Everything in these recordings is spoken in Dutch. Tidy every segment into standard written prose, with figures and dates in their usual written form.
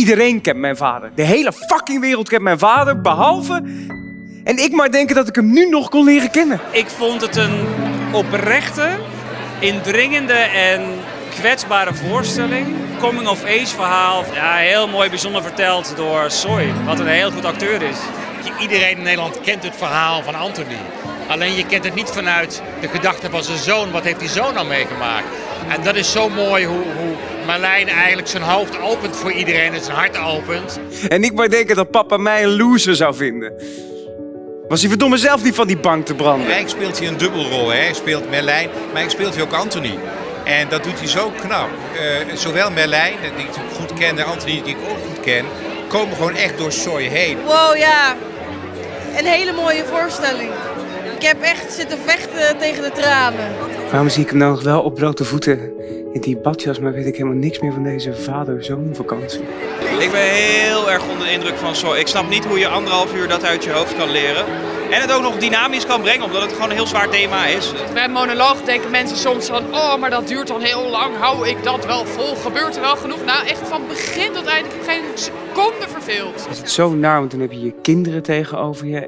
Iedereen kent mijn vader. De hele fucking wereld kent mijn vader, behalve... En ik maar denken dat ik hem nu nog kon leren kennen. Ik vond het een oprechte, indringende en kwetsbare voorstelling. Coming-of-age verhaal. Ja, heel mooi, bijzonder verteld door Soy, wat een heel goed acteur is. Iedereen in Nederland kent het verhaal van Anthony. Alleen je kent het niet vanuit de gedachte van zijn zoon. Wat heeft die zoon nou meegemaakt? En dat is zo mooi hoe Marlijn eigenlijk zijn hoofd opent voor iedereen en zijn hart opent. En ik maar denken dat papa mij een loser zou vinden. Was hij verdomme zelf niet van die bank te branden? Rijk speelt hier een dubbelrol. Hij speelt Merlijn, maar hij speelt hier ook Anthony. En dat doet hij zo knap. Zowel Merlijn, die ik goed ken, en Anthony, die ik ook goed ken, komen gewoon echt door Soy heen. Wow, ja. Een hele mooie voorstelling. Ik heb echt zitten vechten tegen de tranen. Waarom zie ik hem nou nog wel op blote voeten in die badjas, maar weet ik helemaal niks meer van deze vader-zoon vakantie? Ik ben heel erg onder de indruk van Soy. Ik snap niet hoe je 1,5 uur dat uit je hoofd kan leren. En het ook nog dynamisch kan brengen, omdat het gewoon een heel zwaar thema is. Bij een monoloog denken mensen soms van, oh, maar dat duurt dan heel lang. Hou ik dat wel vol? Gebeurt er wel genoeg? Nou, echt van begin tot eind, ik heb geen seconde verveeld. Het is zo naar, want dan heb je je kinderen tegenover je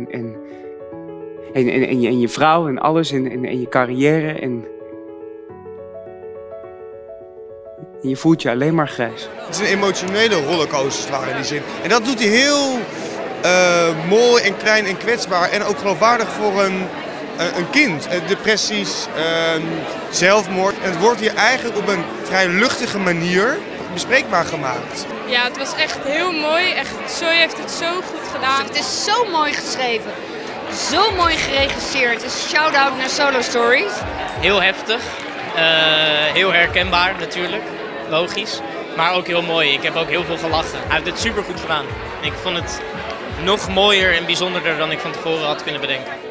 en je vrouw en alles en je carrière en je voelt je alleen maar grijs. Het is een emotionele rollercoasterslag in die zin. En dat doet hij heel mooi en klein en kwetsbaar en ook geloofwaardig voor een kind. Depressies, zelfmoord. En het wordt hier eigenlijk op een vrij luchtige manier bespreekbaar gemaakt. Ja, het was echt heel mooi. Echt, Soy heeft het zo goed gedaan. Het is zo mooi geschreven. Zo mooi geregisseerd. Dus shout-out naar Solo Stories. Heel heftig. Heel herkenbaar natuurlijk. Logisch. Maar ook heel mooi. Ik heb ook heel veel gelachen. Hij heeft het super goed gedaan. Ik vond het nog mooier en bijzonderder dan ik van tevoren had kunnen bedenken.